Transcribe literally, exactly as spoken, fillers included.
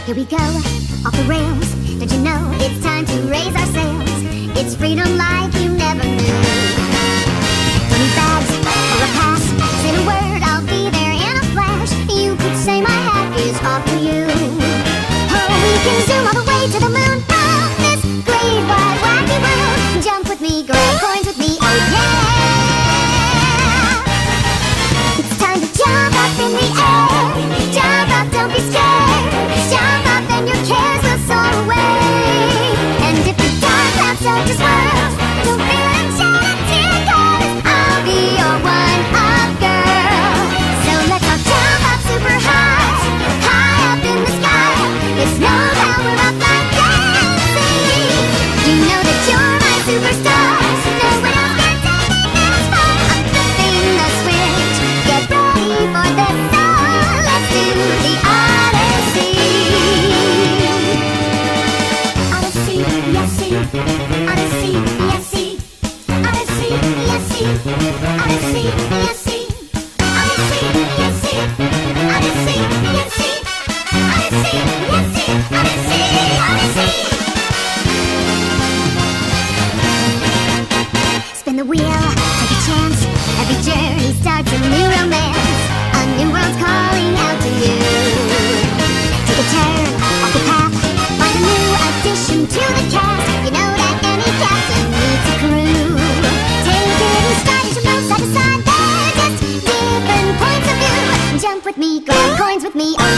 Here we go, off the rails. Don't you know it's time to raise our sails? It's freedom like you never knew. Twenty bags or a pass, say the word, I'll be there in a flash. You could say my hat is off to you. Oh, we can zoom all the way to the moon. Round this great wide wacky world. Jump with me, grab coins with me, oh yeah. It's time to jump up in the air. Jump up, don't be scared. Jump up and your cares will soar away. And if the dark clouds start to swirl, don't feel enchanted, 'cause I'll be your one-up girl. So let's all jump up super high, high up in the sky. It's no power up like dancing. You know that you're my superstar, so no one else can take me this far. I'm flipping the switch, get ready for this song. Let's do the Odyssey. Odyssey, yes, see. Odyssey, yes, see. Odyssey, yes, see. Odyssey, yes, see. Odyssey, yes, see. Odyssey, yes, see. Odyssey, yes, see. Odyssey, Odyssey. Spin the wheel, take a chance. Every journey starts a new romance. A new world's calling out to you. Take a turn off the path, find a new addition to the cast. You know that any captain needs a crew. Take it in stride as you move side to side. They're just different points of view. Jump with me, grab coins with me, oh